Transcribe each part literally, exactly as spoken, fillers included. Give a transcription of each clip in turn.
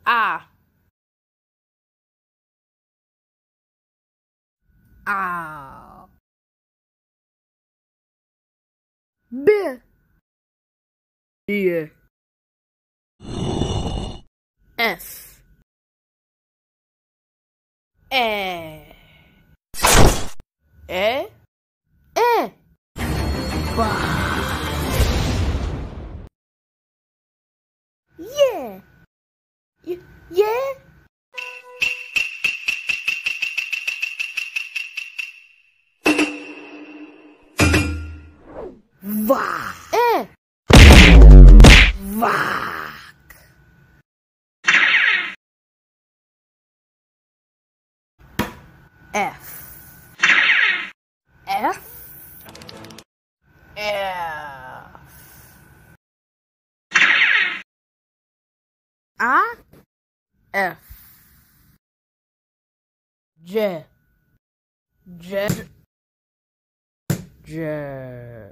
A. A. B. B. F. E. E. E. Ba. Yeah. Y yeah. Va. E. Vac. F. F. F. A. F. J. J. J.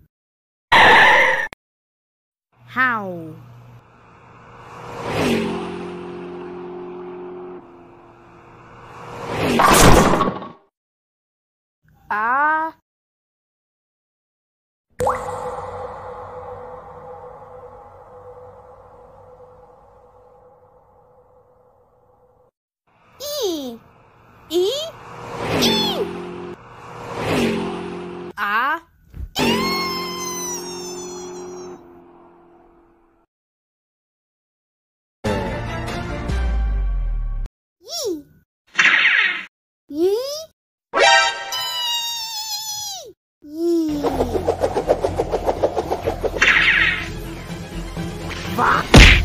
How? A. E. E. E. A. E. E. E. Va.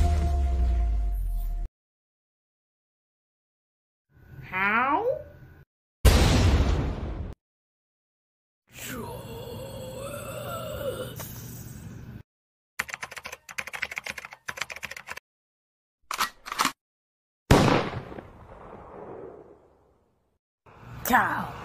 How? Cow.